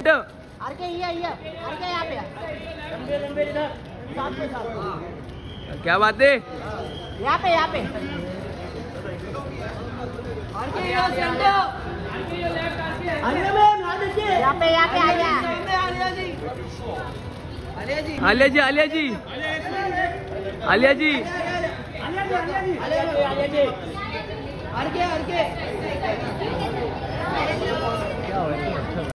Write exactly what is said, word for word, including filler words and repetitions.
R K ये ये R K यहाँ पे लंबे लंबे इधर साथ में साथ। क्या बात है? यहाँ पे यहाँ पे आरके ये सेंटर आरके ये लेफ्ट आरके आलिया मैम यहाँ देखिए यहाँ पे यहाँ पे आलिया आलिया जी आलिया जी आलिया जी आलिया जी आलिया जी आलिया जी आलिया जी आरके आरके